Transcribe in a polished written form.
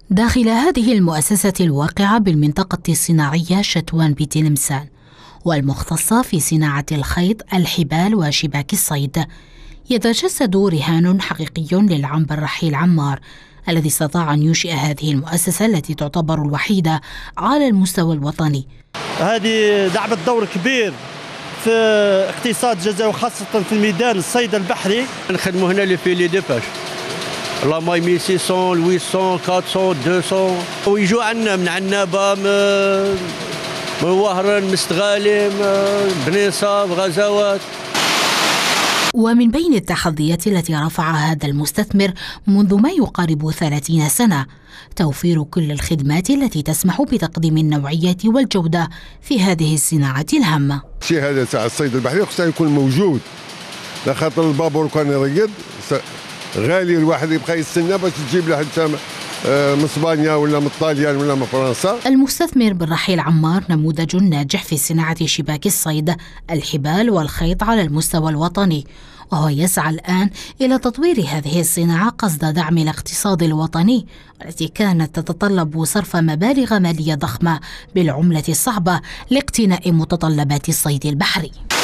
داخل هذه المؤسسة الواقعة بالمنطقة الصناعية شتوان بتلمسان والمختصة في صناعة الخيط، الحبال وشباك الصيد، يتجسد رهان حقيقي للعنبر الرحيل عمار الذي استطاع أن ينشئ هذه المؤسسة التي تعتبر الوحيدة على المستوى الوطني. هذه لعبت دور كبير في اقتصاد الجزائر وخاصة في الميدان الصيد البحري. نخدموا هنا لي فيلي دي باش لا ماي 1600 800 400 200 ويجوا عندنا من عنابة من وهران مستغالم بني صاب غزوات. ومن بين التحديات التي رفعها هذا المستثمر منذ ما يقارب 30 سنة توفير كل الخدمات التي تسمح بتقديم النوعية والجودة في هذه الصناعة الهامة. الشيء هذا تاع الصيد البحري خصها يكون موجود، لخاطر البابور كان يرقد غالي الواحد يبقى يستنى باش تجيب له حتى من اسبانيا ولا من طاليان ولا من فرنسا. المستثمر بن رحيل عمار نموذج ناجح في صناعة شباك الصيد، الحبال والخيط على المستوى الوطني، وهو يسعى الآن إلى تطوير هذه الصناعة قصد دعم الاقتصاد الوطني التي كانت تتطلب صرف مبالغ مالية ضخمة بالعملة الصعبة لاقتناء متطلبات الصيد البحري.